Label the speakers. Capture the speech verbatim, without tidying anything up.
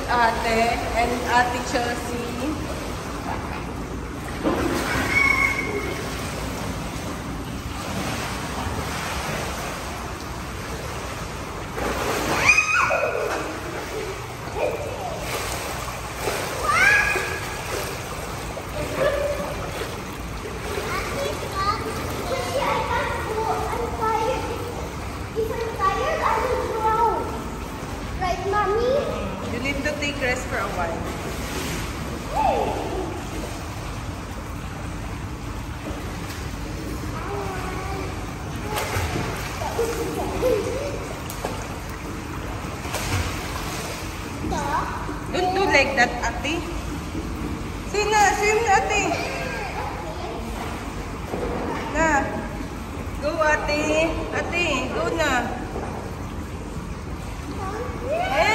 Speaker 1: ate and Ate Chelsea. To take rest for a while. Don't do like that, ate. Say na, swim na, ate. Na. Go, ate. Ate, go na.